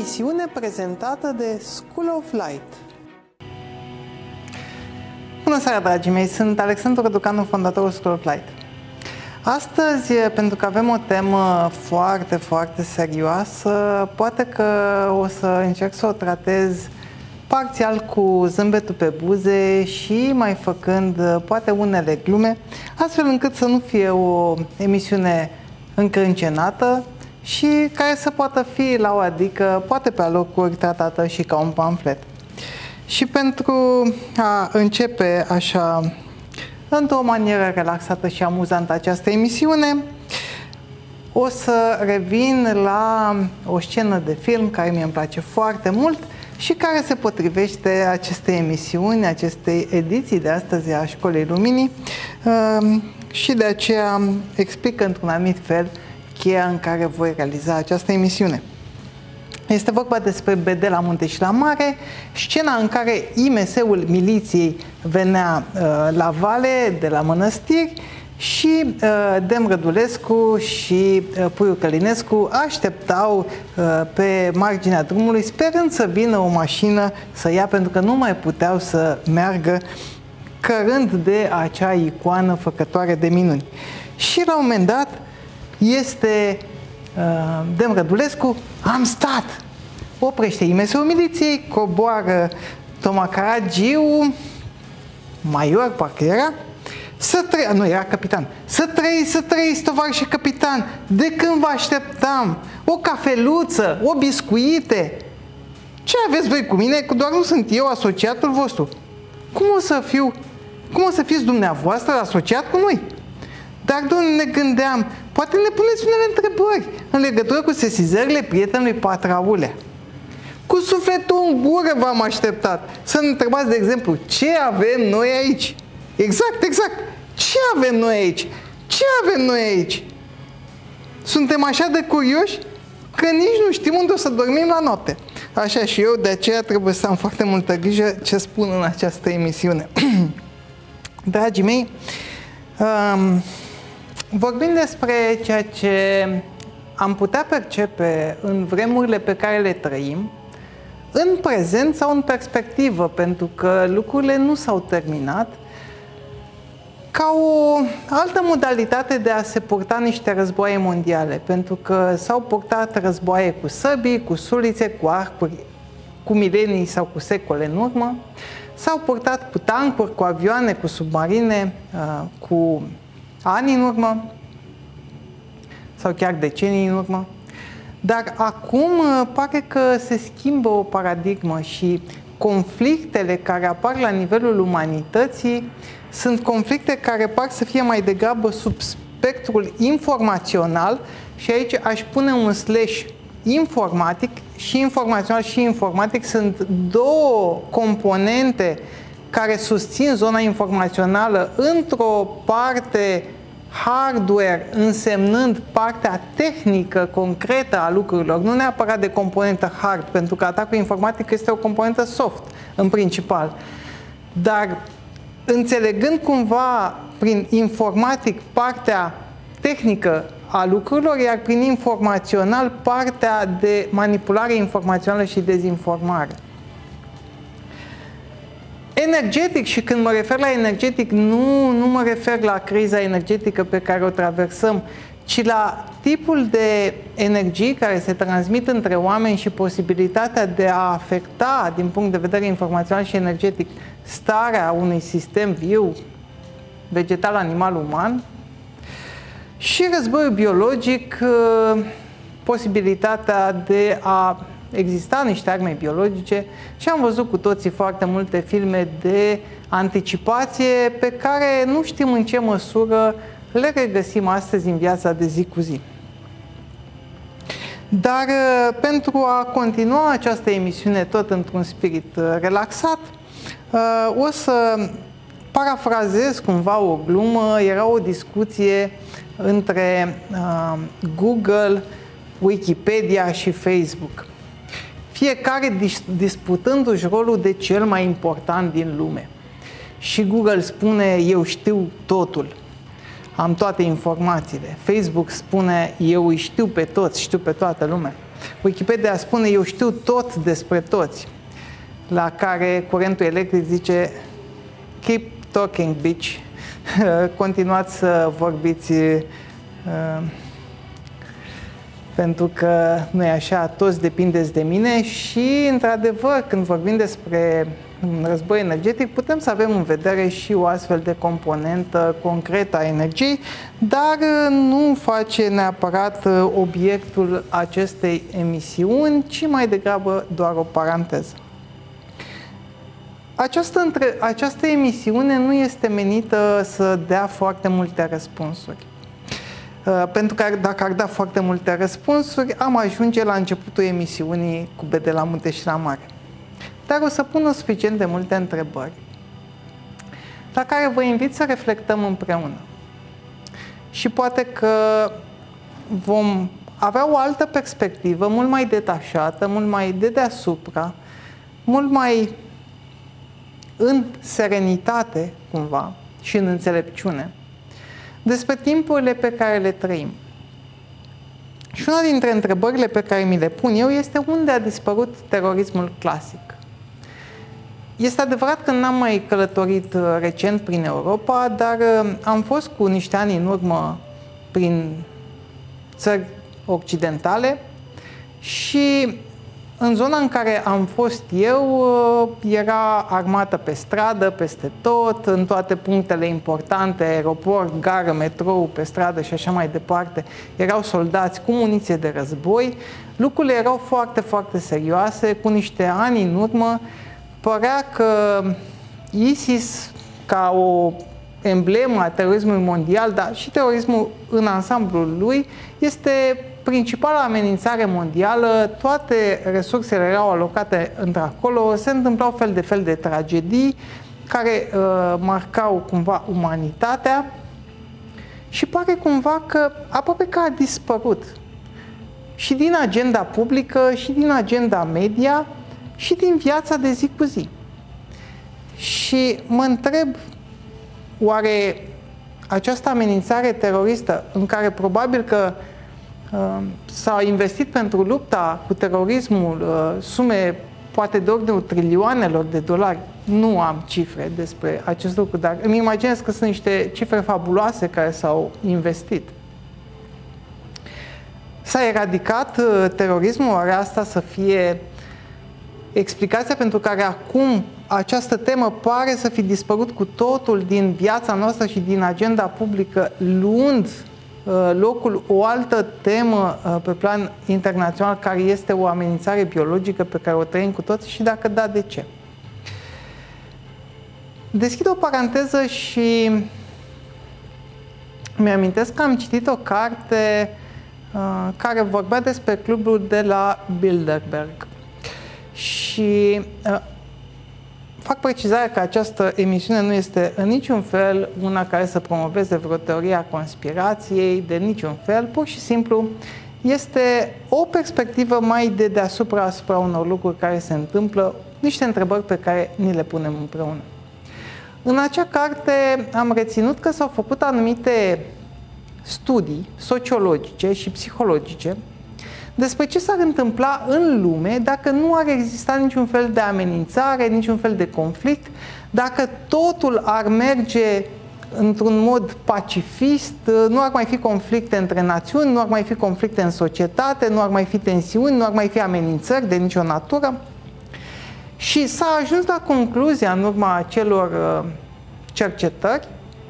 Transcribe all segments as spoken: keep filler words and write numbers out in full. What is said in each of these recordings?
emisiune prezentată de School of Light. Bună seara, dragii mei! Sunt Alexandru Răducanu, fondatorul School of Light. Astăzi, pentru că avem o temă foarte, foarte serioasă, poate că o să încerc să o tratez parțial cu zâmbetul pe buze și mai făcând poate unele glume, astfel încât să nu fie o emisiune încrâncenată și care să poată fi la o adică, poate pe alocuri, tratată și ca un pamflet. Și pentru a începe așa, într-o manieră relaxată și amuzantă această emisiune, o să revin la o scenă de film care mie îmi place foarte mult și care se potrivește acestei emisiuni, acestei ediții de astăzi a Școlii Luminii, și de aceea explic într-un anumit fel cheia în care voi realiza această emisiune. Este vorba despre B D la munte și la mare, scena în care I M S-ul miliției venea uh, la vale de la mănăstiri și uh, Dem Rădulescu și uh, Puiu Călinescu așteptau uh, pe marginea drumului, sperând să vină o mașină să ia, pentru că nu mai puteau să meargă cărând de acea icoană făcătoare de minuni. Și la un moment dat este uh, Dem Rădulescu: am stat! Oprește I M S-ul miliției, coboară Toma Caragiu, major parcă era, să trăi, nu, era capitan, să trăiți, să trăiți, tovarășe capitan, de când vă așteptam, o cafeluță, o biscuite. Ce aveți voi cu mine, că doar nu sunt eu asociatul vostru? Cum o să fiu, cum o să fiți dumneavoastră asociat cu noi? Dar, domnule, ne gândeam, poate ne puneți unele întrebări în legătură cu sesizările prietenului Patraulea. Cu sufletul în gură v-am așteptat să ne întrebați, de exemplu, ce avem noi aici? Exact, exact. Ce avem noi aici? Ce avem noi aici? Suntem așa de curioși că nici nu știm unde o să dormim la noapte. Așa și eu, de aceea trebuie să am foarte multă grijă ce spun în această emisiune. Dragii mei, um, vorbim despre ceea ce am putea percepe în vremurile pe care le trăim, în prezent sau în perspectivă, pentru că lucrurile nu s-au terminat, ca o altă modalitate de a se purta niște războaie mondiale, pentru că s-au purtat războaie cu săbii, cu sulițe, cu arcuri, cu milenii sau cu secole în urmă, s-au purtat cu tancuri, cu avioane, cu submarine, cu ani în urmă, sau chiar decenii în urmă. Dar acum pare că se schimbă o paradigmă și conflictele care apar la nivelul umanității sunt conflicte care par să fie mai degrabă sub spectrul informațional, și aici aș pune un slash informatic. Și informațional și informatic sunt două componente care susțin zona informațională, într-o parte hardware, însemnând partea tehnică concretă a lucrurilor, nu neapărat de componentă hard, pentru că atacul informatic este o componentă soft în principal, dar înțelegând cumva prin informatic partea tehnică a lucrurilor, iar prin informațional partea de manipulare informațională și dezinformare. Energetic, și când mă refer la energetic, nu, nu mă refer la criza energetică pe care o traversăm, ci la tipul de energii care se transmit între oameni și posibilitatea de a afecta, din punct de vedere informațional și energetic, starea unui sistem viu, vegetal, animal, uman, și războiul biologic, posibilitatea de a exista niște arme biologice, și am văzut cu toții foarte multe filme de anticipație pe care nu știm în ce măsură le regăsim astăzi în viața de zi cu zi. Dar pentru a continua această emisiune tot într-un spirit relaxat, o să parafrazez cumva o glumă. Era o discuție între Google, Wikipedia și Facebook, fiecare disputându-și rolul de cel mai important din lume. Și Google spune: eu știu totul, am toate informațiile. Facebook spune: eu îi știu pe toți, știu pe toată lumea. Wikipedia spune eu știu tot despre toți, la care curentul electric zice keep talking, bitch, continuați să vorbiți, pentru că nu e așa, toți depindeți de mine. Și, într-adevăr, când vorbim despre un război energetic, putem să avem în vedere și o astfel de componentă concretă a energiei, dar nu face neapărat obiectul acestei emisiuni, ci mai degrabă doar o paranteză. Această, între, această emisiune nu este menită să dea foarte multe răspunsuri. Pentru că dacă ar da foarte multe răspunsuri, am ajunge la începutul emisiunii cu bede la munte și la mare. Dar o să pun suficient de multe întrebări, la care vă invit să reflectăm împreună. Și poate că vom avea o altă perspectivă, mult mai detașată, mult mai de deasupra, mult mai în serenitate, cumva, și în înțelepciune, despre timpurile pe care le trăim. Și una dintre întrebările pe care mi le pun eu este: unde a dispărut terorismul clasic? Este adevărat că n-am mai călătorit recent prin Europa, dar am fost cu niște ani în urmă prin țări occidentale și în zona în care am fost eu era armată pe stradă, peste tot, în toate punctele importante, aeroport, gară, metrou, pe stradă și așa mai departe. Erau soldați cu muniție de război. Lucrurile erau foarte, foarte serioase. Cu niște ani în urmă părea că ISIS, ca o emblemă a terorismului mondial, dar și terorismul în ansamblul lui, este principala amenințare mondială. Toate resursele erau alocate într-acolo, se întâmplau fel de fel de tragedii care uh, marcau cumva umanitatea și pare cumva că aproape că a dispărut și din agenda publică, și din agenda media, și din viața de zi cu zi. Și mă întreb, oare această amenințare teroristă, în care probabil că uh, s-a investit pentru lupta cu terorismul uh, sume poate de ordinul trilioanelor de dolari, nu am cifre despre acest lucru, dar îmi imaginez că sunt niște cifre fabuloase care s-au investit. S-a eradicat uh, terorismul, oare asta să fie explicația pentru care acum această temă pare să fi dispărut cu totul din viața noastră și din agenda publică, luând uh, locul o altă temă uh, pe plan internațional, care este o amenințare biologică pe care o trăim cu toți, și dacă da, de ce? Deschid o paranteză și mi-amintesc că am citit o carte uh, care vorbea despre clubul de la Bilderberg. Și uh, fac precizarea că această emisiune nu este în niciun fel una care să promoveze vreo teorie a conspirației, de niciun fel, pur și simplu este o perspectivă mai de deasupra asupra unor lucruri care se întâmplă, niște întrebări pe care ni le punem împreună. În acea carte am reținut că s-au făcut anumite studii sociologice și psihologice despre ce s-ar întâmpla în lume dacă nu ar exista niciun fel de amenințare, niciun fel de conflict, dacă totul ar merge într-un mod pacifist, nu ar mai fi conflicte între națiuni, nu ar mai fi conflicte în societate, nu ar mai fi tensiuni, nu ar mai fi amenințări de nicio natură. Și s-a ajuns la concluzia, în urma acelor cercetări,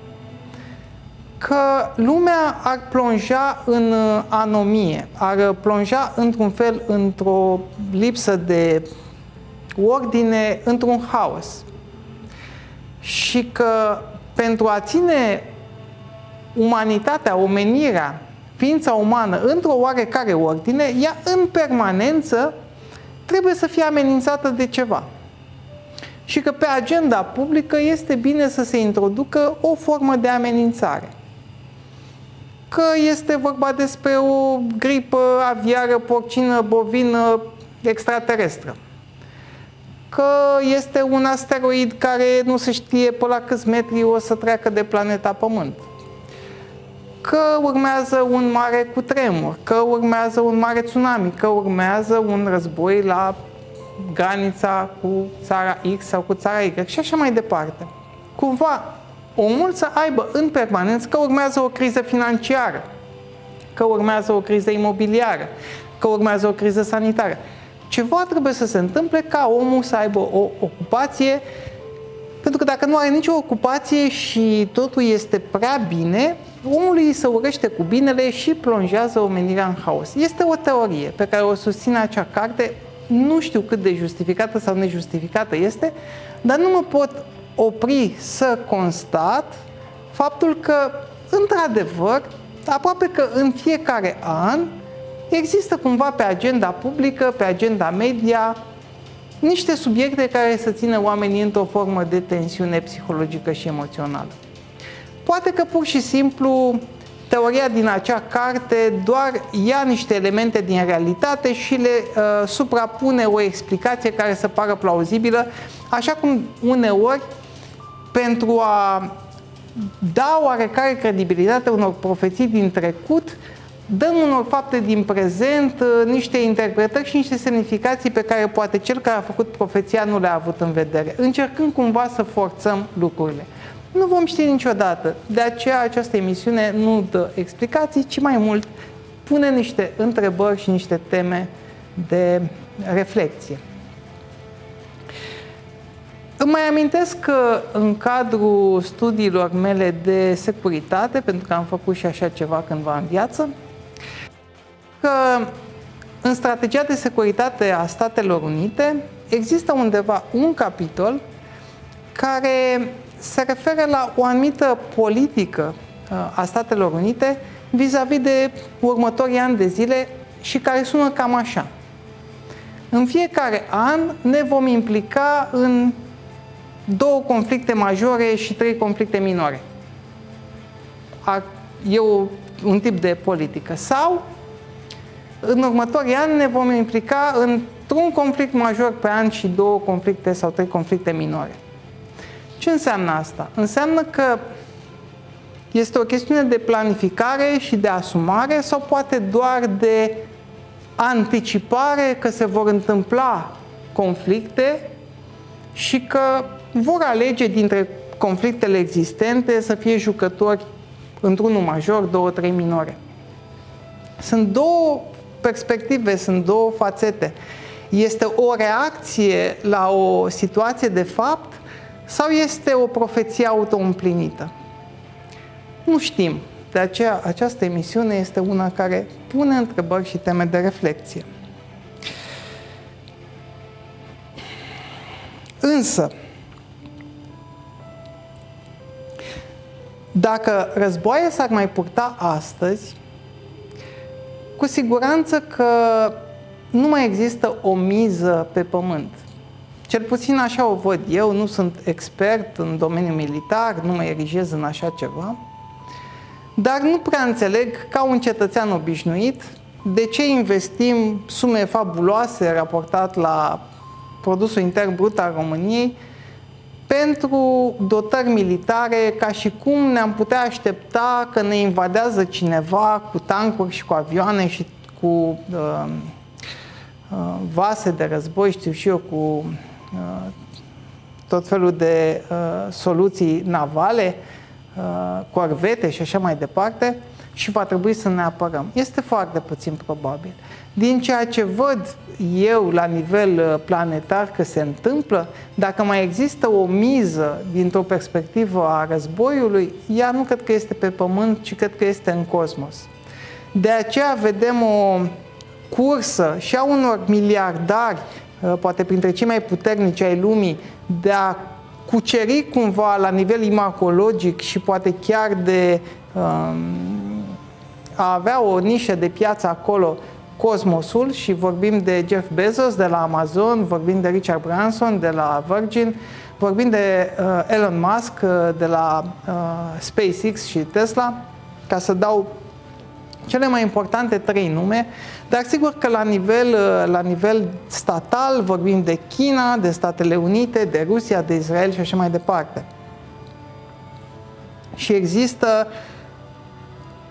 că lumea ar plonja în anomie, ar plonja într-un fel într-o lipsă de ordine, într-un haos. Și că pentru a ține umanitatea, omenirea, ființa umană într-o oarecare ordine, ea în permanență trebuie să fie amenințată de ceva. Și că pe agenda publică este bine să se introducă o formă de amenințare. Că este vorba despre o gripă aviară, porcină, bovină, extraterestră. Că este un asteroid care nu se știe pe la câți metri o să treacă de planeta Pământ. că urmează un mare cutremur, că urmează un mare tsunami, că urmează un război la granița cu țara X sau cu țara Y și așa mai departe. Cumva omul să aibă în permanență că urmează o criză financiară, că urmează o criză imobiliară, că urmează o criză sanitară. Ceva trebuie să se întâmple ca omul să aibă o ocupație, pentru că dacă nu are nicio ocupație și totul este prea bine, omului se urăște cu binele și plonjează omenirea în haos. Este o teorie pe care o susține acea carte, nu știu cât de justificată sau nejustificată este, dar nu mă pot opri să constat faptul că, într-adevăr, aproape că în fiecare an există cumva pe agenda publică, pe agenda media, niște subiecte care să țină oamenii într-o formă de tensiune psihologică și emoțională. Poate că pur și simplu teoria din acea carte doar ia niște elemente din realitate și le uh, suprapune o explicație care să pară plauzibilă, așa cum uneori, pentru a da oarecare credibilitate unor profeții din trecut, dăm unor fapte din prezent niște interpretări și niște semnificații pe care poate cel care a făcut profeția nu le-a avut în vedere, încercând cumva să forțăm lucrurile. Nu vom ști niciodată, de aceea această emisiune nu dă explicații, ci mai mult pune niște întrebări și niște teme de reflexie. Îmi mai amintesc că în cadrul studiilor mele de securitate, pentru că am făcut și așa ceva cândva în viață, că în strategia de securitate a Statelor Unite există undeva un capitol care se referă la o anumită politică a Statelor Unite vis-a-vis de următorii ani de zile și care sună cam așa. În fiecare an ne vom implica în două conflicte majore și trei conflicte minore. E un tip de politică. Sau, în următorii ani ne vom implica într-un conflict major pe an și două conflicte sau trei conflicte minore. Ce înseamnă asta? Înseamnă că este o chestiune de planificare și de asumare sau poate doar de anticipare că se vor întâmpla conflicte și că vor alege dintre conflictele existente să fie jucători într-unul major, două, trei minore. Sunt două perspective, sunt două fațete. Este o reacție la o situație de fapt sau este o profeție autoîmplinită? Nu știm. De aceea, această emisiune este una care pune întrebări și teme de reflexie. Însă, dacă războaie s-ar mai purta astăzi, cu siguranță că nu mai există o miză pe pământ. Cel puțin așa o văd eu, nu sunt expert în domeniul militar, nu mă erigez în așa ceva, dar nu prea înțeleg, ca un cetățean obișnuit, de ce investim sume fabuloase raportat la produsul intern brut al României pentru dotări militare, ca și cum ne-am putea aștepta că ne invadează cineva cu tancuri și cu avioane și cu uh, uh, vase de război, știu și eu, cu uh, tot felul de uh, soluții navale, uh, corvete și așa mai departe, și va trebui să ne apărăm. Este foarte puțin probabil. Din ceea ce văd eu la nivel planetar că se întâmplă, dacă mai există o miză dintr-o perspectivă a războiului, ea nu cred că este pe Pământ, ci cred că este în cosmos. De aceea vedem o cursă și a unor miliardari, poate printre cei mai puternici ai lumii, de a cuceri cumva la nivel imagologic și poate chiar de um, a avea o nișă de piață acolo, cosmosul, și vorbim de Jeff Bezos de la Amazon, vorbim de Richard Branson de la Virgin, vorbim de uh, Elon Musk uh, de la uh, SpaceX și Tesla, ca să dau cele mai importante trei nume, dar sigur că la nivel, uh, la nivel statal vorbim de China, de Statele Unite, de Rusia, de Israel și așa mai departe. Și există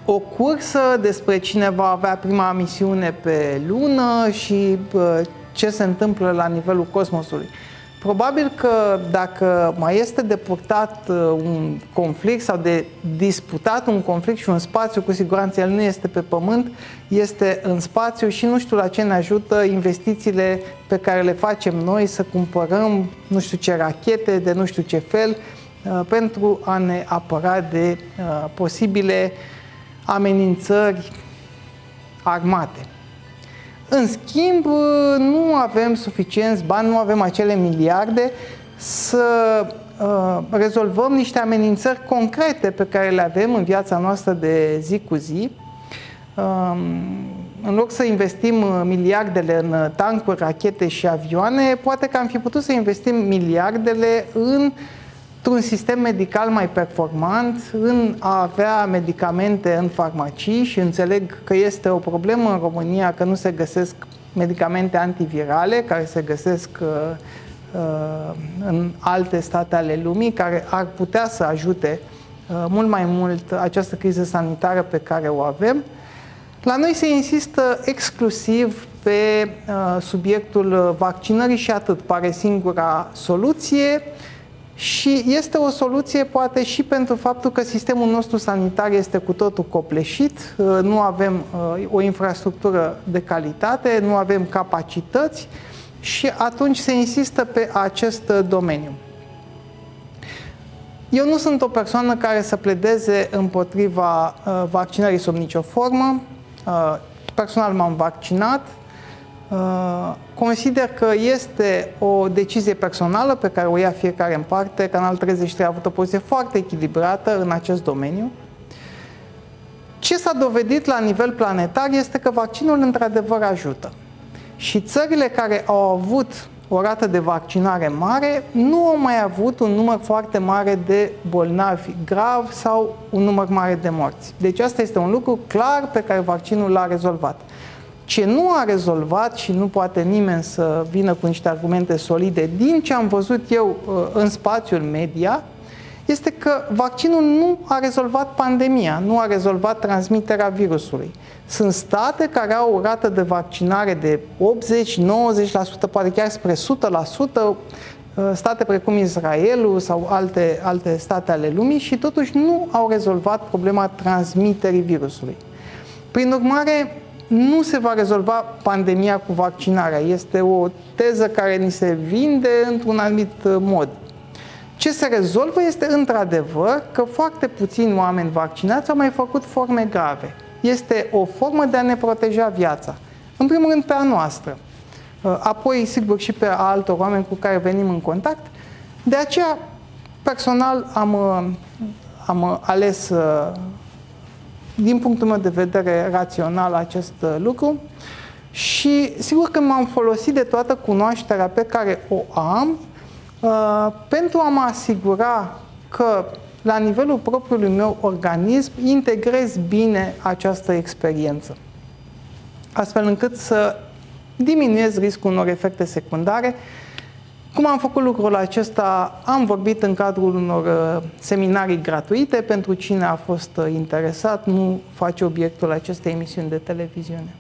o cursă despre cine va avea prima misiune pe lună și uh, ce se întâmplă la nivelul cosmosului. Probabil că dacă mai este de purtat un conflict sau de disputat un conflict și un spațiu, cu siguranță el nu este pe Pământ, este în spațiu și nu știu la ce ne ajută investițiile pe care le facem noi să cumpărăm nu știu ce rachete de nu știu ce fel pentru a ne apăra de posibile amenințări armate. În schimb, nu avem suficienți bani, nu avem acele miliarde să uh, rezolvăm niște amenințări concrete pe care le avem în viața noastră de zi cu zi. Uh, în loc să investim miliardele în tancuri, rachete și avioane, poate că am fi putut să investim miliardele în un sistem medical mai performant, în a avea medicamente în farmacii și înțeleg că este o problemă în România că nu se găsesc medicamente antivirale care se găsesc uh, uh, în alte state ale lumii, care ar putea să ajute uh, mult mai mult această criză sanitară pe care o avem. La noi se insistă exclusiv pe uh, subiectul vaccinării și atât, pare singura soluție. Și este o soluție poate și pentru faptul că sistemul nostru sanitar este cu totul copleșit, nu avem o infrastructură de calitate, nu avem capacități și atunci se insistă pe acest domeniu. Eu nu sunt o persoană care să pledeze împotriva vaccinării sub nicio formă. Personal m-am vaccinat. Consider că este o decizie personală pe care o ia fiecare în parte. Canal treizeci și trei a avut o poziție foarte echilibrată în acest domeniu. Ce s-a dovedit la nivel planetar este că vaccinul într-adevăr ajută. Și țările care au avut o rată de vaccinare mare nu au mai avut un număr foarte mare de bolnavi grav sau un număr mare de morți. Deci asta este un lucru clar pe care vaccinul l-a rezolvat. Ce nu a rezolvat și nu poate nimeni să vină cu niște argumente solide din ce am văzut eu în spațiul media, este că vaccinul nu a rezolvat pandemia, nu a rezolvat transmiterea virusului. Sunt state care au o rată de vaccinare de optzeci la nouăzeci la sută, poate chiar spre o sută la sută, state precum Israelul sau alte, alte state ale lumii și totuși nu au rezolvat problema transmiterii virusului. Prin urmare, nu se va rezolva pandemia cu vaccinarea. Este o teză care ni se vinde într-un anumit mod. Ce se rezolvă este într-adevăr că foarte puțini oameni vaccinați au mai făcut forme grave. Este o formă de a ne proteja viața. În primul rând pe a noastră. Apoi, sigur, și pe a altor oameni cu care venim în contact. De aceea, personal, am, am ales din punctul meu de vedere rațional acest lucru și sigur că m-am folosit de toată cunoașterea pe care o am uh, pentru a mă asigura că la nivelul propriului meu organism integrez bine această experiență, astfel încât să diminuez riscul unor efecte secundare. Cum am făcut lucrul acesta? Am vorbit în cadrul unor seminarii gratuite pentru cine a fost interesat, nu face obiectul acestei emisiuni de televiziune.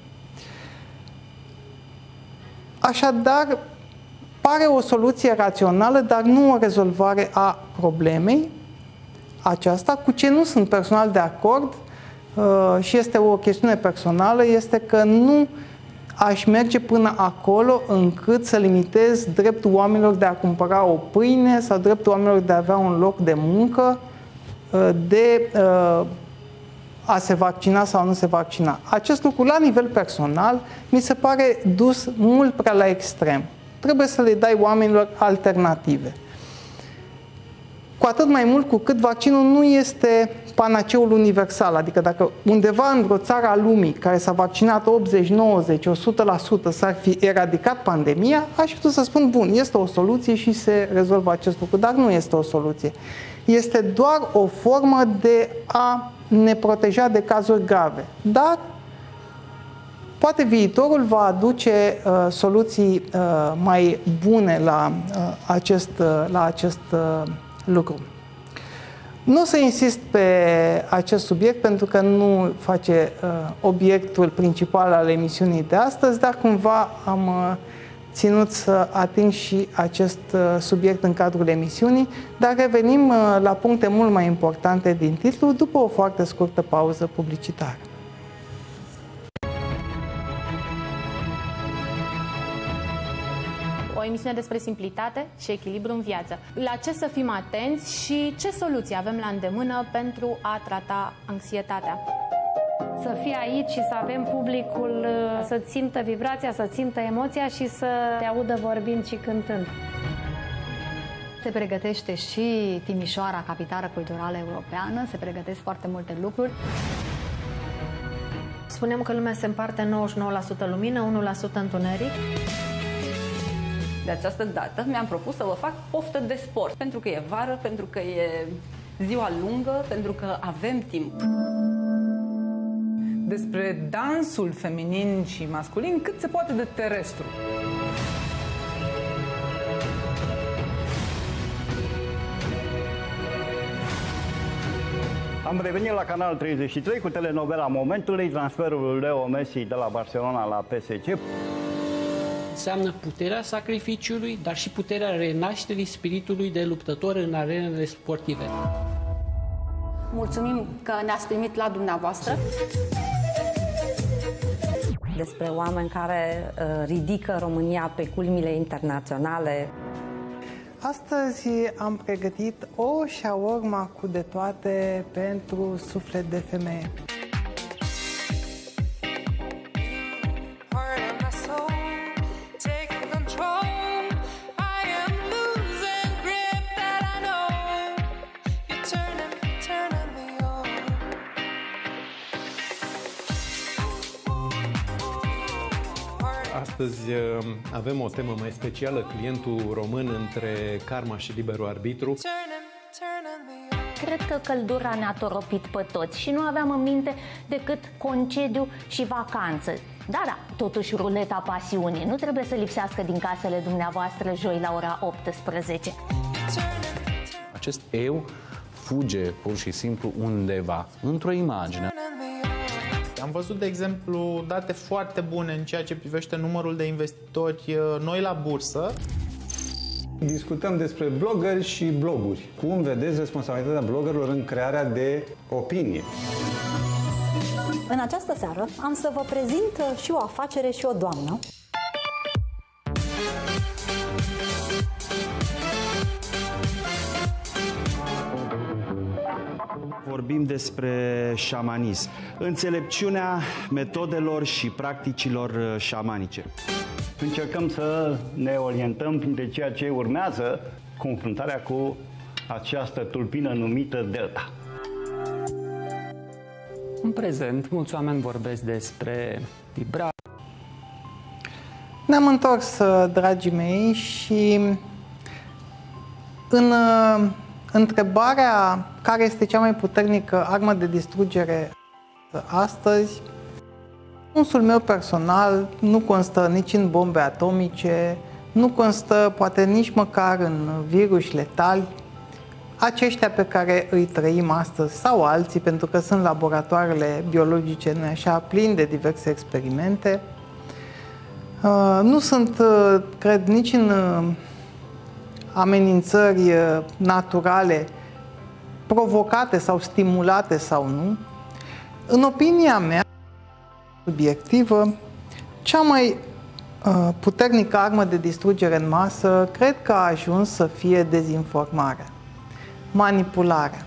Așadar, pare o soluție rațională, dar nu o rezolvare a problemei aceasta. Cu ce nu sunt personal de acord și este o chestiune personală, este că nu aș merge până acolo încât să limitez dreptul oamenilor de a cumpăra o pâine sau dreptul oamenilor de a avea un loc de muncă, de a se vaccina sau nu se vaccina. Acest lucru, la nivel personal, mi se pare dus mult prea la extrem. Trebuie să le dai oamenilor alternative. Cu atât mai mult cu cât vaccinul nu este panaceul universal, adică dacă undeva într-o țară a lumii care s-a vaccinat optzeci, nouăzeci, o sută la sută s-ar fi eradicat pandemia, aș putea să spun, bun, este o soluție și se rezolvă acest lucru, dar nu este o soluție. Este doar o formă de a ne proteja de cazuri grave. Dar poate viitorul va aduce uh, soluții uh, mai bune la uh, acest, uh, la acest uh, lucru. Nu o să insist pe acest subiect pentru că nu face uh, obiectul principal al emisiunii de astăzi, dar cumva am uh, ținut să ating și acest uh, subiect în cadrul emisiunii, dar revenim uh, la puncte mult mai importante din titlu după o foarte scurtă pauză publicitară. O emisiune despre simplitate și echilibru în viață. La ce să fim atenți și ce soluții avem la îndemână pentru a trata anxietatea. Să fii aici și să avem publicul să simtă vibrația, să simtă emoția și să te audă vorbind și cântând. Se pregătește și Timișoara, capitală culturală europeană, se pregătesc foarte multe lucruri. Spunem că lumea se împarte nouăzeci și nouă la sută lumină, unu la sută întuneric. De această dată mi-am propus să vă fac poftă de sport, pentru că e vară, pentru că e ziua lungă, pentru că avem timp. Despre dansul feminin și masculin cât se poate de terestru. Am revenit la Canal treizeci și trei cu telenovela Momentului, transferul lui Leo Messi de la Barcelona la P S G. Înseamnă puterea sacrificiului, dar și puterea renașterii spiritului de luptător în arenele sportive. Mulțumim că ne-ați primit la dumneavoastră. Despre oameni care uh, ridică România pe culmile internaționale. Astăzi am pregătit o shawarma cu de toate pentru suflet de femeie. Astăzi avem o temă mai specială, clientul român între karma și liberul arbitru. Cred că căldura ne-a toropit pe toți și nu aveam în minte decât concediu și vacanță. Da, da, totuși ruleta pasiunii nu trebuie să lipsească din casele dumneavoastră joi la ora optsprezece. Acest eu fuge pur și simplu undeva, într-o imagine. Am văzut, de exemplu, date foarte bune în ceea ce privește numărul de investitori noi la bursă. Discutăm despre blogări și bloguri. Cum vedeți responsabilitatea bloggerilor în crearea de opinie? În această seară am să vă prezint și o afacere și o doamnă. Vorbim despre șamanism, înțelepciunea metodelor și practicilor șamanice. Încercăm să ne orientăm printre ceea ce urmează confruntarea cu această tulpină numită Delta. În prezent, mulți oameni vorbesc despre vibrație. Ne-am întors, dragii mei, și în întrebarea care este cea mai puternică armă de distrugere astăzi, răspunsul meu personal nu constă nici în bombe atomice, nu constă poate nici măcar în viruși letali, aceștia pe care îi trăim astăzi sau alții, pentru că sunt laboratoarele biologice, nu așa, plini de diverse experimente. Nu sunt, cred, nici în amenințări naturale provocate sau stimulate sau nu. În opinia mea subiectivă, cea mai uh, puternică armă de distrugere în masă cred că a ajuns să fie dezinformarea, manipularea.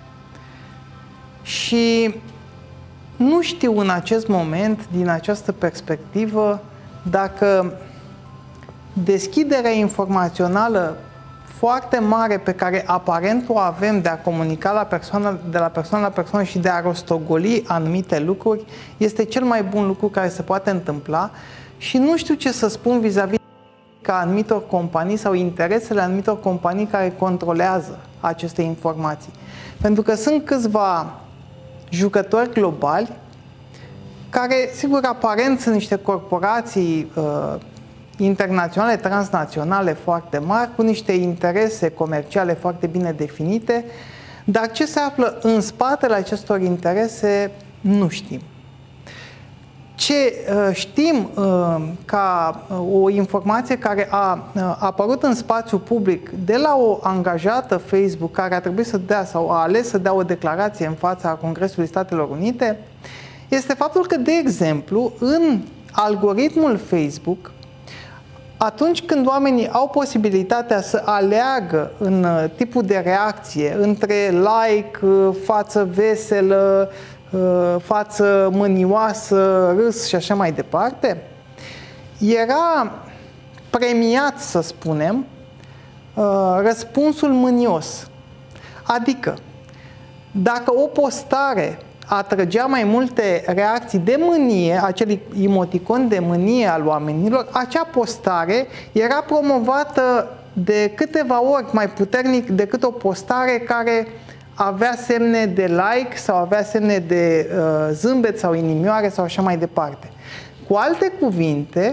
Și nu știu în acest moment, din această perspectivă, dacă deschiderea informațională foarte mare pe care aparent o avem de a comunica la persoană, de la persoană la persoană și de a rostogoli anumite lucruri este cel mai bun lucru care se poate întâmpla și nu știu ce să spun vis-a-vis ca anumitor companii sau interesele anumitor companii care controlează aceste informații. Pentru că sunt câțiva jucători globali care, sigur, aparent sunt niște corporații uh, internaționale, transnaționale foarte mari, cu niște interese comerciale foarte bine definite, Dar ce se află în spatele acestor interese, nu știm. Ce uh, știm uh, ca uh, o informație care a uh, apărut în spațiu public de la o angajată Facebook care a trebuit să dea sau a ales să dea o declarație în fața Congresului Statelor Unite, este faptul că, de exemplu, în algoritmul Facebook, atunci când oamenii au posibilitatea să aleagă în tipul de reacție între like, față veselă, față mânioasă, râs și așa mai departe, era premiat, să spunem, răspunsul mânios. Adică, dacă o postare atrăgea mai multe reacții de mânie, acel emoticon de mânie al oamenilor, acea postare era promovată de câteva ori mai puternic decât o postare care avea semne de like sau avea semne de uh, zâmbet sau inimioare sau așa mai departe. Cu alte cuvinte,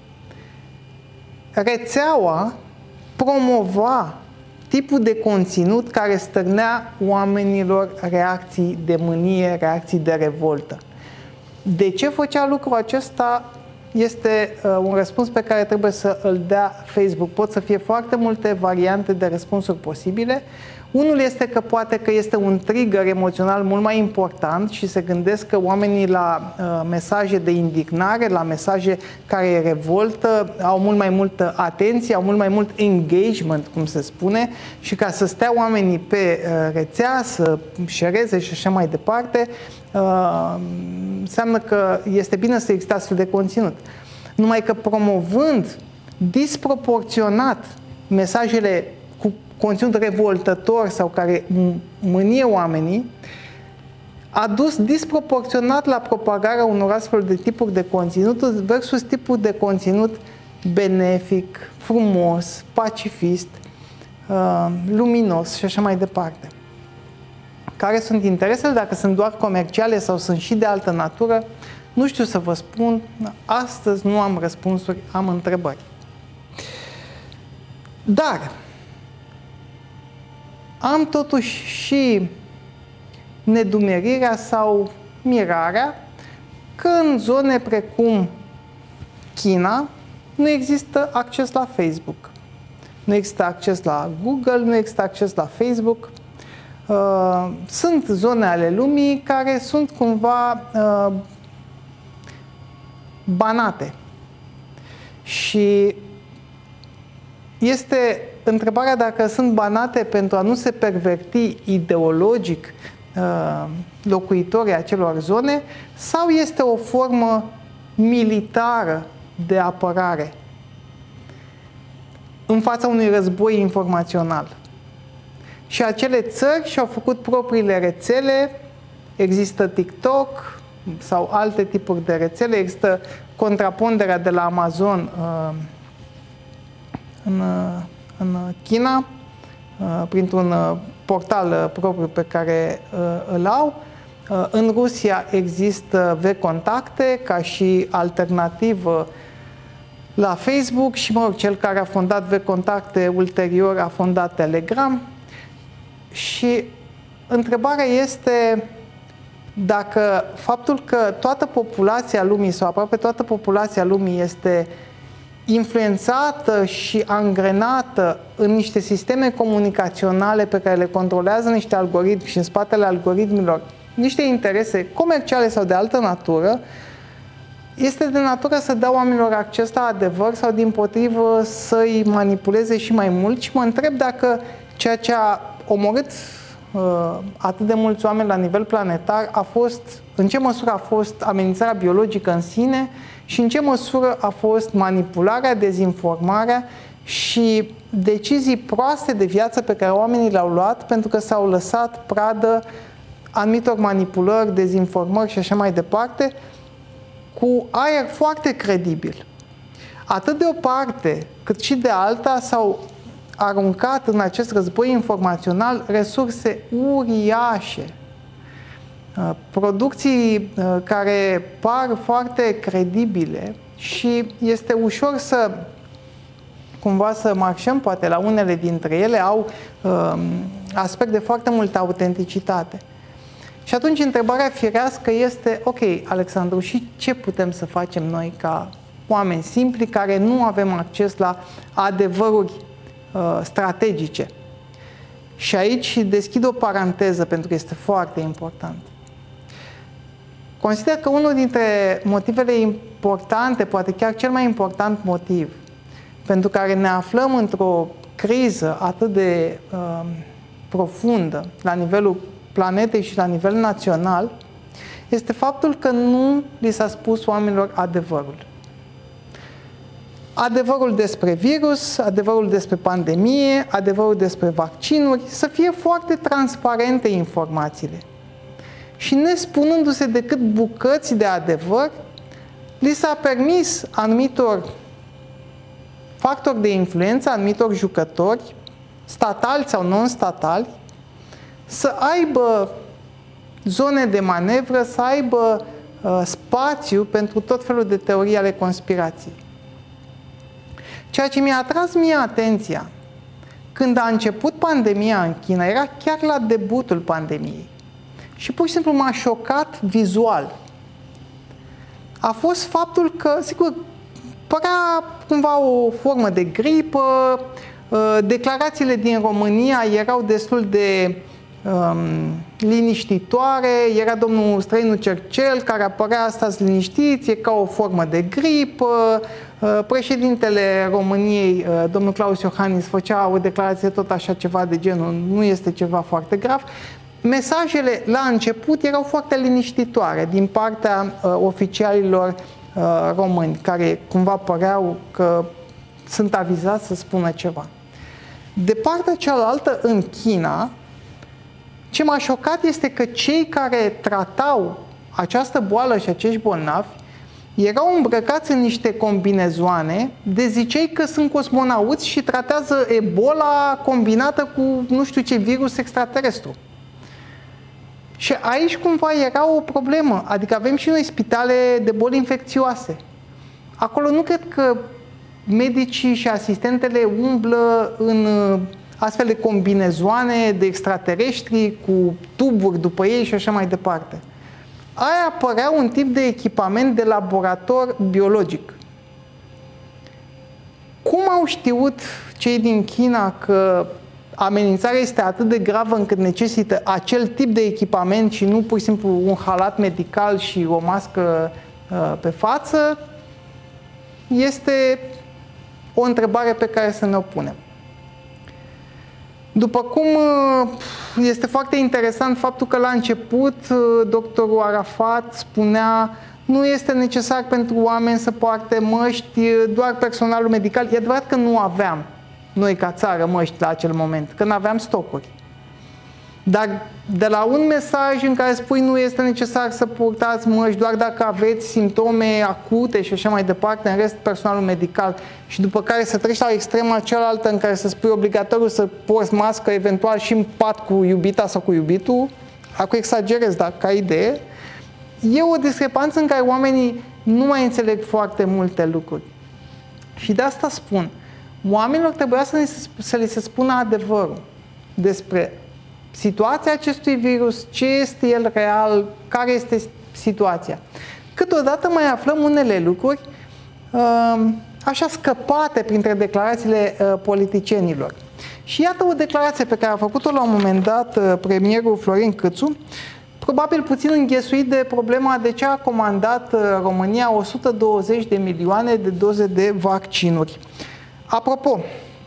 rețeaua promova tipul de conținut care stârnea oamenilor reacții de mânie, reacții de revoltă. De ce făcea lucrul acesta? Este uh, un răspuns pe care trebuie să îl dea Facebook. Pot să fie foarte multe variante de răspunsuri posibile. Unul este că poate că este un trigger emoțional mult mai important și se gândesc că oamenii la uh, mesaje de indignare, la mesaje care îi revoltă, au mult mai multă atenție, au mult mai mult engagement, cum se spune, și ca să stea oamenii pe uh, rețea, să șereze și așa mai departe, uh, înseamnă că este bine să existe astfel de conținut. Numai că promovând disproporționat mesajele cu conținut revoltător sau care mânie oamenii, a dus disproporționat la propagarea unor astfel de tipuri de conținut versus tipul de conținut benefic, frumos, pacifist, luminos și așa mai departe. Care sunt interesele, dacă sunt doar comerciale sau sunt și de altă natură, nu știu să vă spun. Astăzi nu am răspunsuri, am întrebări. Dar am totuși și nedumerirea sau mirarea că în zone precum China nu există acces la Facebook. Nu există acces la Google, nu există acces la Facebook. Sunt zone ale lumii care sunt cumva banate. Și este întrebarea dacă sunt banate pentru a nu se perverti ideologic uh, locuitorii acelor zone sau este o formă militară de apărare în fața unui război informațional. Și acele țări și-au făcut propriile rețele, există TikTok sau alte tipuri de rețele, există contraponderea de la Amazon uh, în, în China, printr-un portal propriu pe care îl au. În Rusia există VKontakte ca și alternativă la Facebook și, mă rog, cel care a fondat VKontakte ulterior a fondat Telegram. Și întrebarea este dacă faptul că toată populația lumii sau aproape toată populația lumii este influențată și angrenată în niște sisteme comunicaționale pe care le controlează niște algoritmi și în spatele algoritmilor niște interese comerciale sau de altă natură, este de natură să dea oamenilor acces la adevăr sau dimpotrivă să-i manipuleze și mai mult. Și mă întreb dacă ceea ce a omorât uh, atât de mulți oameni la nivel planetar a fost, în ce măsură a fost amenințarea biologică în sine și în ce măsură a fost manipularea, dezinformarea și decizii proaste de viață pe care oamenii le-au luat pentru că s-au lăsat pradă anumitor manipulări, dezinformări și așa mai departe, cu aer foarte credibil. Atât de o parte, cât și de alta s-au aruncat în acest război informațional resurse uriașe, producții care par foarte credibile și este ușor să cumva să marșăm poate la unele dintre ele, au um, aspect de foarte multă autenticitate. Și atunci întrebarea firească este, ok, Alexandru, și ce putem să facem noi ca oameni simpli care nu avem acces la adevăruri uh, strategice? Și aici deschid o paranteză pentru că este foarte important. Consider că unul dintre motivele importante, poate chiar cel mai important motiv pentru care ne aflăm într-o criză atât de uh, profundă la nivelul planetei și la nivel național, este faptul că nu li s-a spus oamenilor adevărul. Adevărul despre virus, adevărul despre pandemie, adevărul despre vaccinuri, să fie foarte transparente informațiile. Și nespunându-se decât bucăți de adevăr, li s-a permis anumitor factori de influență, anumitor jucători, statali sau non-statali, să aibă zone de manevră, să aibă uh, spațiu pentru tot felul de teorii ale conspirației. Ceea ce mi-a atras mie atenția când a început pandemia în China, era chiar la debutul pandemiei. Și pur și simplu m-a șocat vizual. A fost faptul că, sigur, părea cumva o formă de gripă, declarațiile din România erau destul de um, liniștitoare, era domnul Străinu Cercel care apărea astăzi liniștit, e ca o formă de gripă, președintele României, domnul Claus Iohannis, făcea o declarație tot așa ceva de genul, nu este ceva foarte grav. Mesajele la început erau foarte liniștitoare din partea uh, oficialilor uh, români, care cumva păreau că sunt avizați să spună ceva. De partea cealaltă, în China, ce m-a șocat este că cei care tratau această boală și acești bolnavi erau îmbrăcați în niște combinezoane de ziceai că sunt cosmonauți și tratează Ebola combinată cu nu știu ce virus extraterestru. Și aici cumva era o problemă, adică avem și noi spitale de boli infecțioase. Acolo nu cred că medicii și asistentele umblă în astfel de combinezoane de extraterestri cu tuburi după ei și așa mai departe. Aia părea un tip de echipament de laborator biologic. Cum au știut cei din China că amenințarea este atât de gravă încât necesită acel tip de echipament și nu pur și simplu un halat medical și o mască uh, pe față, este o întrebare pe care să ne o punem. După cum este foarte interesant faptul că la început doctorul Arafat spunea nu este necesar pentru oameni să poarte măști, doar personalul medical. E adevărat că nu aveam noi ca țară măști la acel moment, că nu aveam stocuri. Dar de la un mesaj în care spui nu este necesar să purtați măști doar dacă aveți simptome acute și așa mai departe, în rest personalul medical, și după care să treci la extrema cealaltă în care să spui obligatoriu să porți mască eventual și în pat cu iubita sau cu iubitul, acum exagerez, dar ca idee, e o discrepanță în care oamenii nu mai înțeleg foarte multe lucruri. Și de asta spun, oamenilor trebuia să, să li se spună adevărul despre situația acestui virus, ce este el real, care este situația. Câteodată mai aflăm unele lucruri așa scăpate printre declarațiile politicienilor. Și iată o declarație pe care a făcut-o la un moment dat premierul Florin Câțu, probabil puțin înghesuit de problema de ce a comandat România o sută douăzeci de milioane de doze de vaccinuri. Apropo,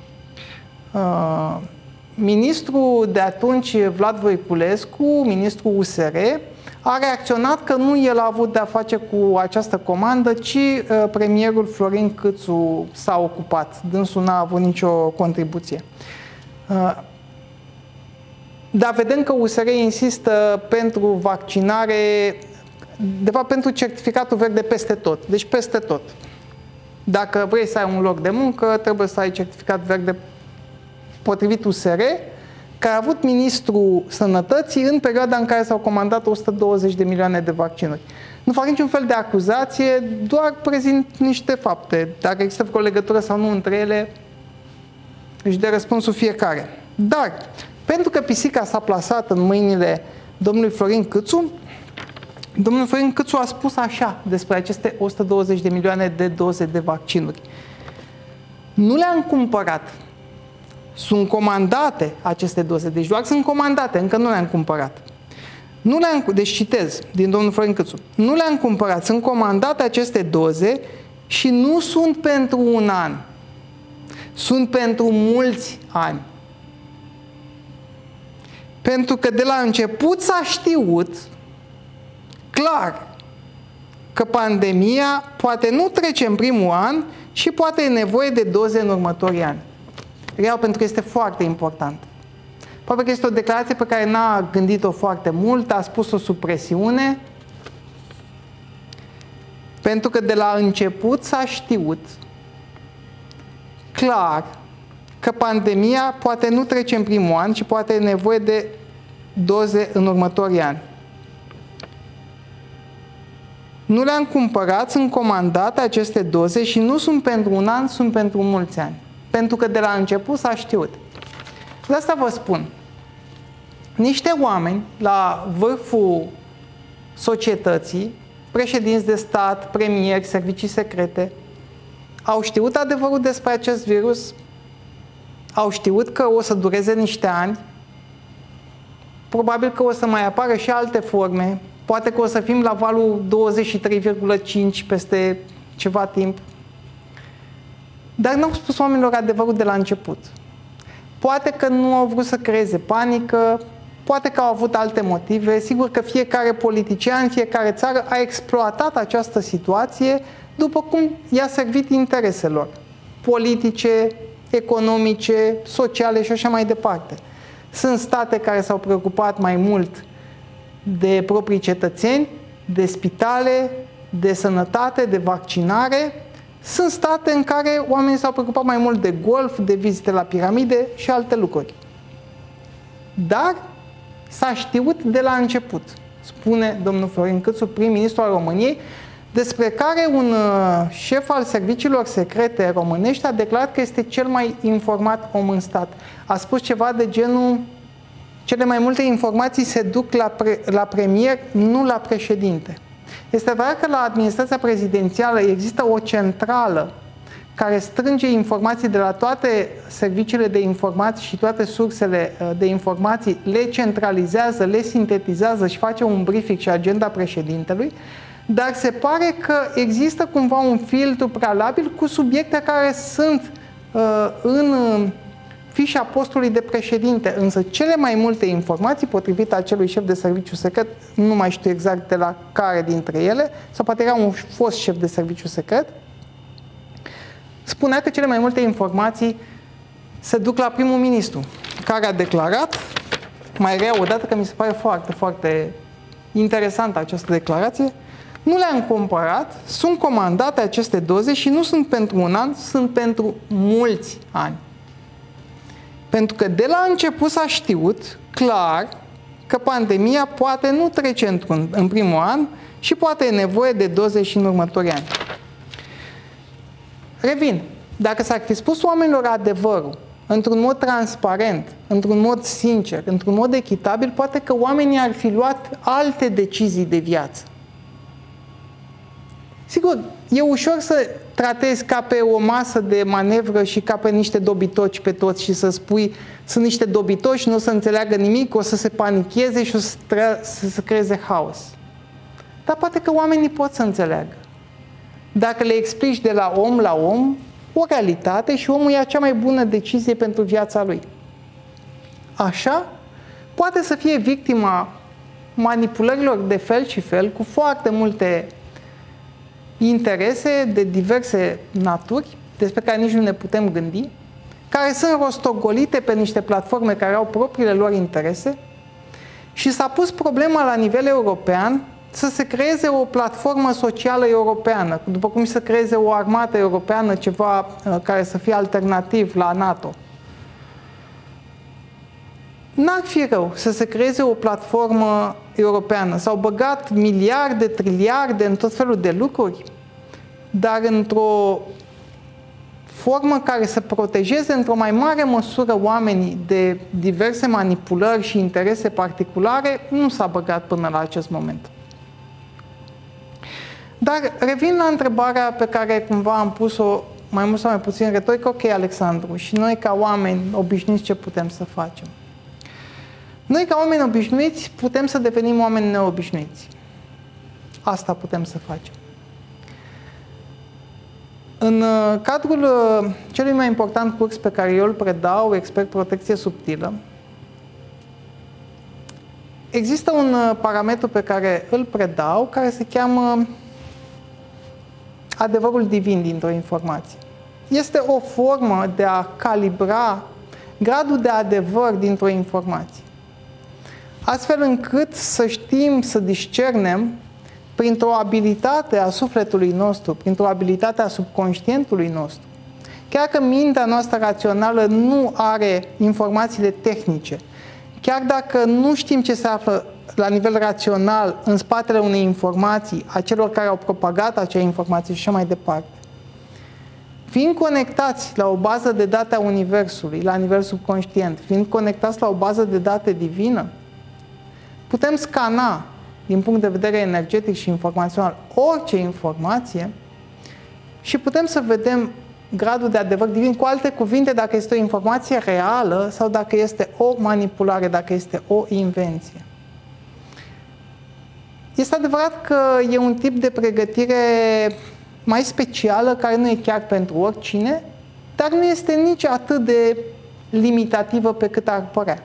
ministrul de atunci, Vlad Voiculescu, ministrul U S R, a reacționat că nu el a avut de-a face cu această comandă, ci uh, premierul Florin Câțu s-a ocupat. Dânsul n-a avut nicio contribuție. Uh, dar vedem că U S R insistă pentru vaccinare, de fapt pentru certificatul verde peste tot. Deci peste tot. Dacă vrei să ai un loc de muncă, trebuie să ai certificat verde potrivit U S R, care a avut ministrul sănătății în perioada în care s-au comandat o sută douăzeci de milioane de vaccinuri. Nu fac niciun fel de acuzație, doar prezint niște fapte. Dacă există o legătură sau nu între ele, își dă răspunsul fiecare. Dar Pentru că pisica s-a plasat în mâinile domnului Florin Câțu, domnul Florin Câțu a spus așa despre aceste o sută douăzeci de milioane de doze de vaccinuri. Nu le-am cumpărat. Sunt comandate aceste doze. Deci doar sunt comandate, încă nu le-am cumpărat. Nu le-am, deci citez din domnul Florin Câțu. Nu le-am cumpărat, sunt comandate aceste doze și nu sunt pentru un an. Sunt pentru mulți ani. Pentru că de la început s-a știut clar că pandemia poate nu trece în primul an și poate e nevoie de doze în următorii ani. Reiau pentru că este foarte important. Probabil că este o declarație pe care n-a gândit-o foarte mult, a spus-o sub presiune, pentru că de la început s-a știut clar că pandemia poate nu trece în primul an, ci poate e nevoie de doze în următorii ani. Nu le-am cumpărat, sunt comandate aceste doze și nu sunt pentru un an, sunt pentru mulți ani. Pentru că de la început s-a știut. De asta vă spun, niște oameni la vârful societății, președinți de stat, premieri, servicii secrete, au știut adevărul despre acest virus, au știut că o să dureze niște ani, probabil că o să mai apară și alte forme, poate că o să fim la valul douăzeci și trei virgulă cinci peste ceva timp, dar n-au spus oamenilor adevărul de la început. Poate că nu au vrut să creeze panică, poate că au avut alte motive. Sigur că fiecare politician, fiecare țară a exploatat această situație după cum i-a servit intereselor politice, economice, sociale și așa mai departe. Sunt state care s-au preocupat mai mult de proprii cetățeni, de spitale, de sănătate, de vaccinare. Sunt state în care oamenii s-au preocupat mai mult de golf, de vizite la piramide și alte lucruri. Dar s-a știut de la început, spune domnul Florin Câțu, prim-ministru al României, despre care un șef al serviciilor secrete românești a declarat că este cel mai informat om în stat. A spus ceva de genul: cele mai multe informații se duc la, pre, la premier, nu la președinte. Este adevărat că la administrația prezidențială există o centrală care strânge informații de la toate serviciile de informații și toate sursele de informații, le centralizează, le sintetizează și face un briefing și agenda președintelui, dar se pare că există cumva un filtru prealabil cu subiecte care sunt uh, în fișa postului de președinte, însă cele mai multe informații, potrivit acelui șef de serviciu secret, nu mai știu exact de la care dintre ele, sau poate era un fost șef de serviciu secret, spunea că cele mai multe informații se duc la primul ministru, care a declarat, mai rea odată că mi se pare foarte, foarte interesantă această declarație: nu le-am cumpărat, sunt comandate aceste doze și nu sunt pentru un an, sunt pentru mulți ani. Pentru că de la început s-a știut clar că pandemia poate nu trece într-un, în primul an și poate e nevoie de doze și în următorii ani. Revin, dacă s-ar fi spus oamenilor adevărul, într-un mod transparent, într-un mod sincer, într-un mod echitabil, poate că oamenii ar fi luat alte decizii de viață. Sigur, e ușor să tratezi ca pe o masă de manevră și ca pe niște dobitoci pe toți și să spui: sunt niște dobitoci, nu o să înțeleagă nimic, o să se panicheze și o să, să se creeze haos. Dar poate că oamenii pot să înțeleagă. Dacă le explici de la om la om o realitate și omul ia cea mai bună decizie pentru viața lui. Așa, poate să fie victima manipulărilor de fel și fel, cu foarte multe interese de diverse naturi, despre care nici nu ne putem gândi, care sunt rostogolite pe niște platforme care au propriile lor interese, și s-a pus problema la nivel european să se creeze o platformă socială europeană, după cum se creeze o armată europeană, ceva care să fie alternativ la NATO. N-ar fi rău să se creeze o platformă europeană. S-au băgat miliarde, triliarde în tot felul de lucruri, dar într-o formă care să protejeze într-o mai mare măsură oamenii de diverse manipulări și interese particulare, nu s-a băgat până la acest moment. Dar revin la întrebarea pe care cumva am pus-o mai mult sau mai puțin retoric. Ok, Alexandru, și noi ca oameni obișnuiți ce putem să facem? Noi ca oameni obișnuiți putem să devenim oameni neobișnuiți. Asta putem să facem. În cadrul celui mai important curs pe care eu îl predau, Expert Protecție Subtilă, există un parametru pe care îl predau, care se cheamă adevărul divin dintr-o informație. Este o formă de a calibra gradul de adevăr dintr-o informație, astfel încât să știm să discernem printr-o abilitate a sufletului nostru, printr-o abilitate a subconștientului nostru. Chiar că mintea noastră rațională nu are informațiile tehnice, chiar dacă nu știm ce se află la nivel rațional în spatele unei informații, a celor care au propagat acea informație și așa mai departe, fiind conectați la o bază de date a Universului, la nivel subconștient, fiind conectați la o bază de date divină, putem scana din punct de vedere energetic și informațional orice informație și putem să vedem gradul de adevăr divin, cu alte cuvinte, dacă este o informație reală sau dacă este o manipulare, dacă este o invenție. Este adevărat că e un tip de pregătire mai specială, care nu e chiar pentru oricine, dar nu este nici atât de limitativă pe cât ar părea.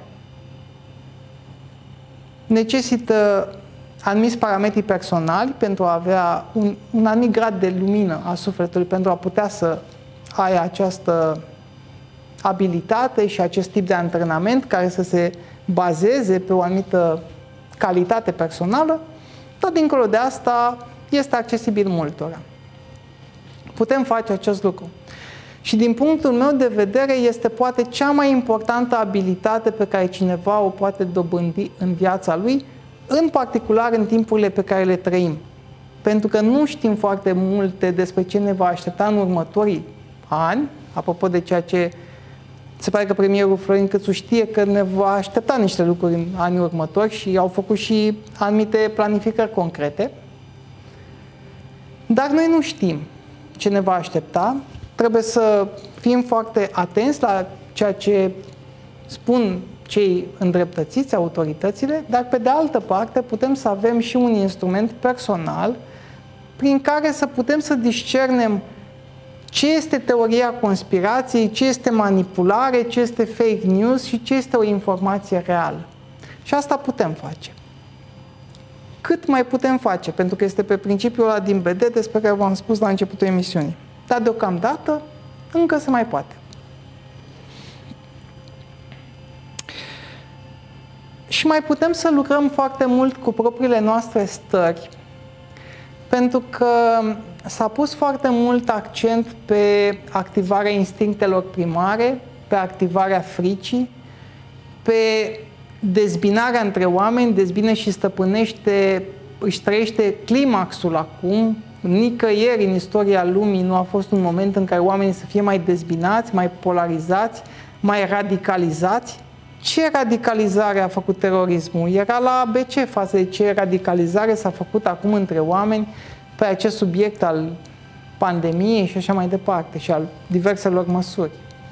Necesită anumiți parametri personali pentru a avea un, un anumit grad de lumină a sufletului, pentru a putea să ai această abilitate și acest tip de antrenament care să se bazeze pe o anumită calitate personală, dar dincolo de asta este accesibil multora. Putem face acest lucru. Și din punctul meu de vedere este poate cea mai importantă abilitate pe care cineva o poate dobândi în viața lui, în particular în timpurile pe care le trăim. Pentru că nu știm foarte multe despre ce ne va aștepta în următorii ani, apropo de ceea ce se pare că premierul Florin Câțu știe că ne va aștepta niște lucruri în anii următori și au făcut și anumite planificări concrete. Dar noi nu știm ce ne va aștepta. Trebuie să fim foarte atenți la ceea ce spun cei îndreptățiți, autoritățile, dar pe de altă parte putem să avem și un instrument personal prin care să putem să discernem ce este teoria conspirației, ce este manipulare, ce este fake news și ce este o informație reală. Și asta putem face. Cât mai putem face? Pentru că este pe principiul ăla din B D despre care v-am spus la începutul emisiunii. Dar deocamdată încă se mai poate. Și mai putem să lucrăm foarte mult cu propriile noastre stări, pentru că s-a pus foarte mult accent pe activarea instinctelor primare, pe activarea fricii, pe dezbinarea între oameni. Dezbine și stăpânește, își trăiește climaxul acum. Nicăieri în istoria lumii nu a fost un moment în care oamenii să fie mai dezbinați, mai polarizați, mai radicalizați. Ce radicalizare a făcut terorismul? Era la A B C față de ce radicalizare s-a făcut acum între oameni pe acest subiect al pandemiei și așa mai departe, și al diverselor măsuri.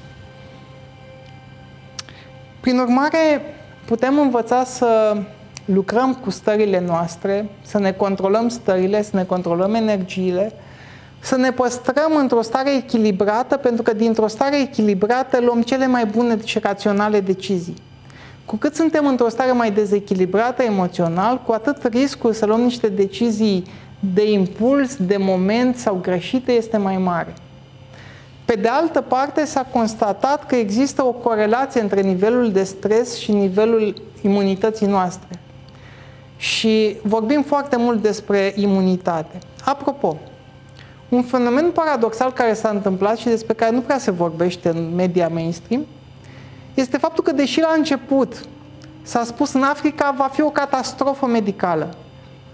Prin urmare, putem învăța să lucrăm cu stările noastre, să ne controlăm stările, să ne controlăm energiile, să ne păstrăm într-o stare echilibrată, pentru că dintr-o stare echilibrată luăm cele mai bune și raționale decizii. Cu cât suntem într-o stare mai dezechilibrată emoțional, cu atât riscul să luăm niște decizii de impuls, de moment sau greșite este mai mare. Pe de altă parte, s-a constatat că există o corelație între nivelul de stres și nivelul imunității noastre. Și vorbim foarte mult despre imunitate. Apropo, un fenomen paradoxal care s-a întâmplat și despre care nu prea se vorbește în media mainstream este faptul că, deși la început s-a spus în Africa va fi o catastrofă medicală,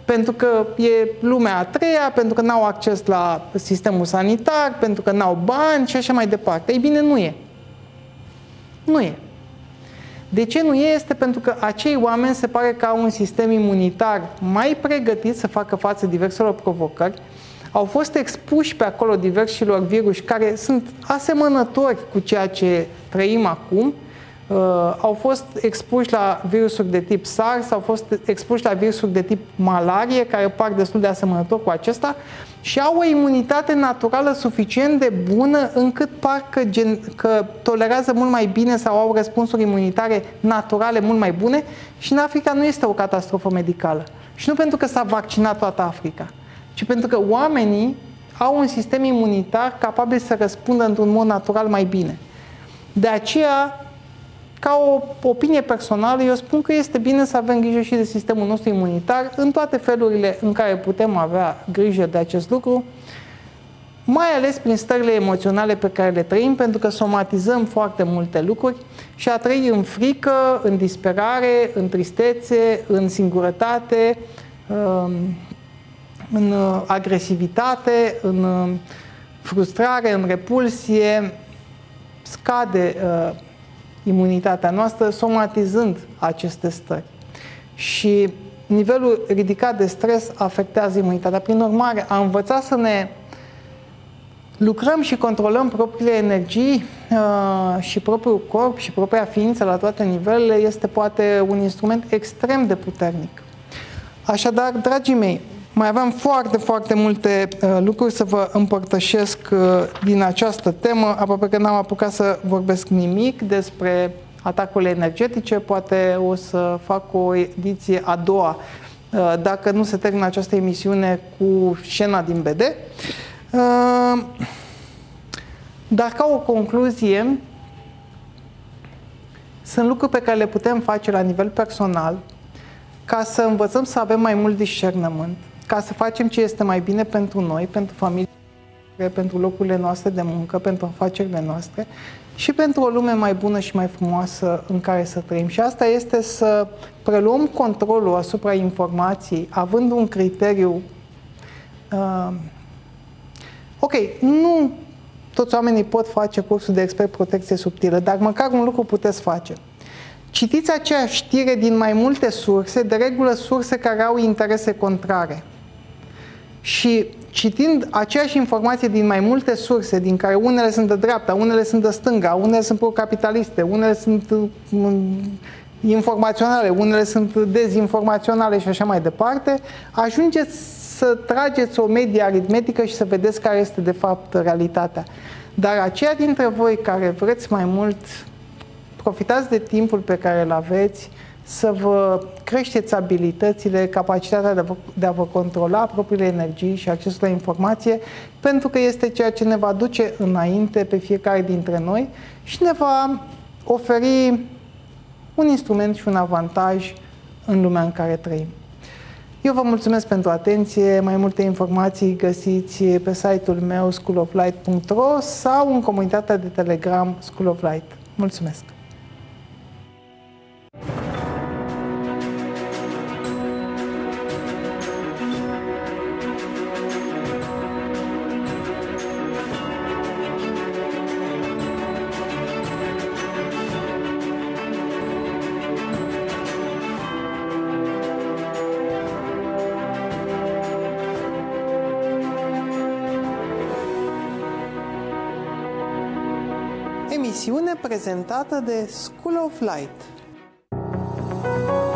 Pentru că e lumea a treia, pentru că n-au acces la sistemul sanitar, pentru că n-au bani și așa mai departe. Ei bine, nu e. Nu e. De ce nu e? Este pentru că acei oameni se pare că au un sistem imunitar mai pregătit să facă față diverselor provocări, au fost expuși pe acolo diversilor virus care sunt asemănători cu ceea ce trăim acum, uh, au fost expuși la virusuri de tip SARS, au fost expuși la virusuri de tip malarie, care par destul de asemănători cu acesta, și au o imunitate naturală suficient de bună încât parcă gen, că tolerează mult mai bine sau au răspunsuri imunitare naturale mult mai bune, și în Africa nu este o catastrofă medicală. Și nu pentru că s-a vaccinat toată Africa, ci pentru că oamenii au un sistem imunitar capabil să răspundă într-un mod natural mai bine. De aceea, ca o opinie personală, eu spun că este bine să avem grijă și de sistemul nostru imunitar în toate felurile în care putem avea grijă de acest lucru, mai ales prin stările emoționale pe care le trăim, pentru că somatizăm foarte multe lucruri și a trăi în frică, în disperare, în tristețe, în singurătate, în agresivitate, în frustrare, în repulsie, scade uh, imunitatea noastră somatizând aceste stări. Și nivelul ridicat de stres afectează imunitatea. Prin urmare, a învăța să ne lucrăm și controlăm propriile energii uh, și propriul corp și propria ființă la toate nivelele este poate un instrument extrem de puternic. Așadar, dragii mei, mai aveam foarte, foarte multe uh, lucruri să vă împărtășesc uh, din această temă. Aproape că n-am apucat să vorbesc nimic despre atacurile energetice. Poate o să fac o ediție a doua, uh, dacă nu se termină această emisiune cu scena din B D. Uh, dar ca o concluzie, sunt lucruri pe care le putem face la nivel personal ca să învățăm să avem mai mult discernământ, ca să facem ce este mai bine pentru noi, pentru familie, pentru locurile noastre de muncă, pentru afacerile noastre și pentru o lume mai bună și mai frumoasă în care să trăim. Și asta este să preluăm controlul asupra informației, având un criteriu. Uh, ok, nu toți oamenii pot face cursul de expert protecție subtilă, dar măcar un lucru puteți face. Citiți aceeași știre din mai multe surse, de regulă surse care au interese contrare. Și citind aceeași informație din mai multe surse, din care unele sunt de dreapta, unele sunt de stânga, unele sunt pro-capitaliste, unele sunt informaționale, unele sunt dezinformaționale și așa mai departe, ajungeți să trageți o medie aritmetică și să vedeți care este de fapt realitatea. Dar aceia dintre voi care vreți mai mult, profitați de timpul pe care îl aveți să vă creșteți abilitățile, capacitatea de a, vă, de a vă controla propriile energii și accesul la informație, pentru că este ceea ce ne va duce înainte pe fiecare dintre noi și ne va oferi un instrument și un avantaj în lumea în care trăim. Eu vă mulțumesc pentru atenție. Mai multe informații găsiți pe site-ul meu school of light punct ro sau în comunitatea de Telegram School of Light. Mulțumesc! Emisiune prezentată de School of Light.